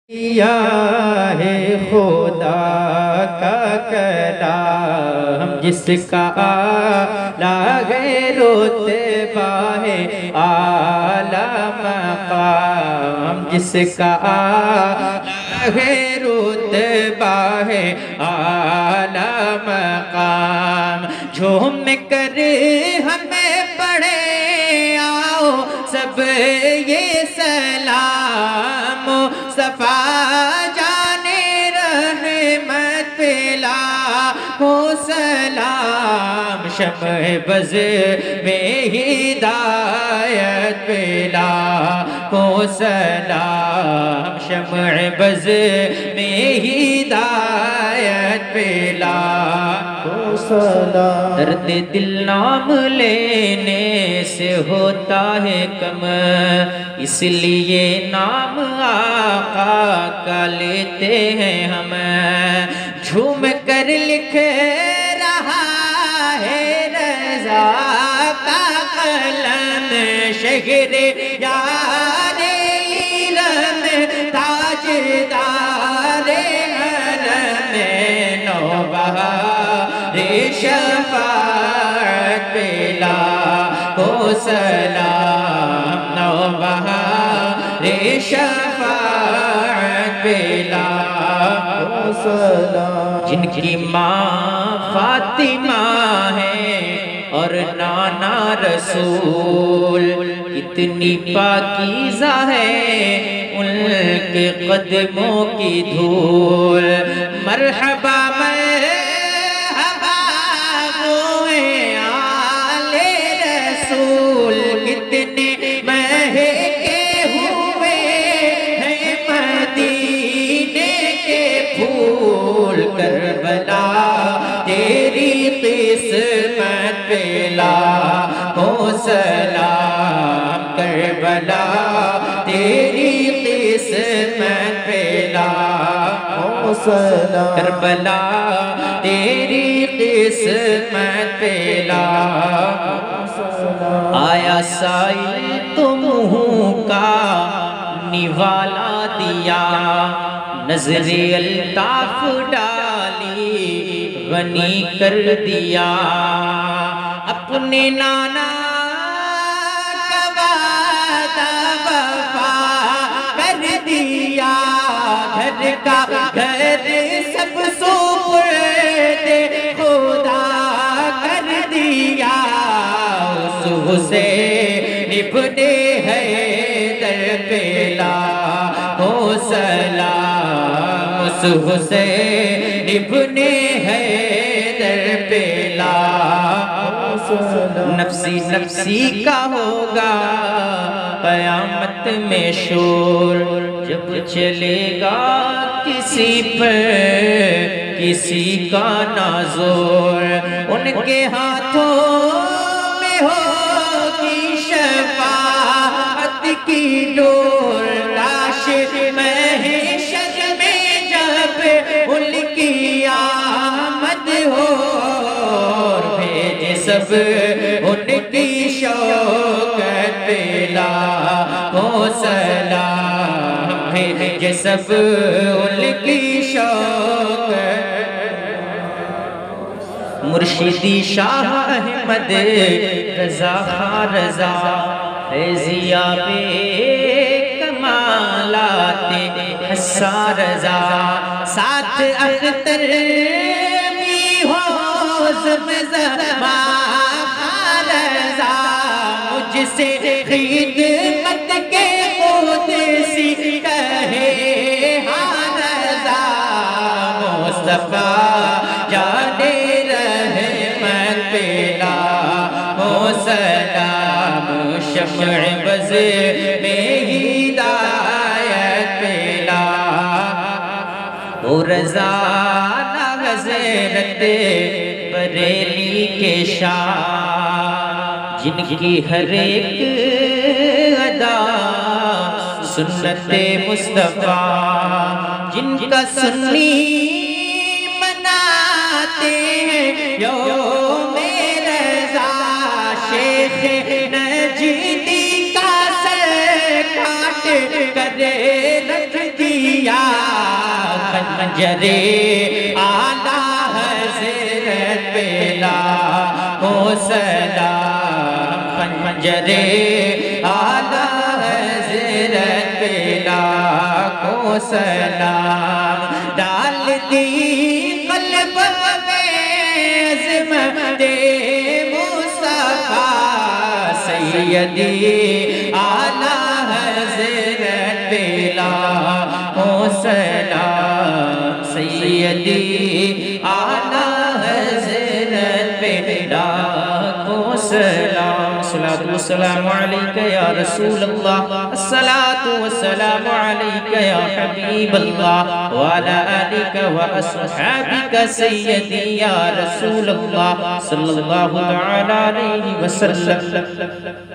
یا ہے خدا کا کلام جس کا اعلیٰ رتبہ ہے اعلیٰ مقام جس کا اعلیٰ رتبہ ہے اعلیٰ مقام جھوم کر ہمیں پڑھے آؤ سب یہ سلام مصطفیٰ جانے رحمت پلا ہو سلام شمع بز میں ہدایت پلا ہو سلام شمع بز میں ہدایت پلا ہو سلام درد دل نام لینے سے ہوتا ہے کم اس لیے نام آقا کا لیتے ہیں ہم جھوم کر لکھ رہا ہے رضا کا قلم شہر یار علم تاجدار حرم نوبہار شفاعت پلا ہو سلام نوبہار شفاعت پلا ہو سلام جن کی ماں فاطمہ ہے اور نانا رسول اتنی پاکیزہ ہے ان کے قدموں کی دھول مرحبا مرحبا ہوئے آل رسول کتنے مہکے ہوئے ہیں مدینے کے پھول کربلا تیری قسمت پلا ہو سلام کربلا تیری قسمت پلا ہو سلام کربلا تیری قسمت پلا ہو سلام آیا سائل تو منہ کا نوالا دیا نظر الطاف ڈالی غنی کر دیا اپنے نانا کا وعدہ وفا کر دیا گھر کا گھر سب سپرد خدا کر دیا اس حسین ابن حیدر پلا ہو سلام اس حسین ابن حیدر پلا ہو سلام نفسی نفسی کا ہوگا قیامت میں شور جب چلے گا کسی پر کسی کا نہ زور ان کے ہاتھوں میں ہوگی شفاعت کی ڈور لاش محشر میں جب ان کی آمد ہو بھیجے سب ان کی شوکت پلا ہو سلام بھیجے سب ان کی شوکت مرشدی شاہ احمد رضا رضا فیضیاب کمالات حسان رضا ساتھ اختر بھی ہو زمزمان رضا مجھ سے خدمت کے قدسی کہے ہاں رضا مصطفیٰ جانے رحمت پلا ہو سلام شمع بز میں ہدایت پلا ہو رضا نہ حضرت بریلی کے شاہ جن کی ہر ایک ادا سنت مصطفیٰ جن کا سنی مناتے ہیں یوم رضا شیخ نجدی کا سر کاٹ کر رکھ دیا خنجرے آلہ حضرت پہ لاکھوں سلام خنجرے آلہ حضرت پہ لاکھوں سلام ڈال دی قلب میں عظمت مصطفیٰ سیدی آلہ حضرت پہ لاکھوں سلام سیدی آلہ حضرت پہ لاکھوں سلام الصلاة والسلام علیکہ یا رسول اللہ الصلاة والسلام علیکہ یا حبیب اللہ وعلا آلکہ واصحابکہ سیدی یا رسول اللہ صلی اللہ تعالی علیہ وسلم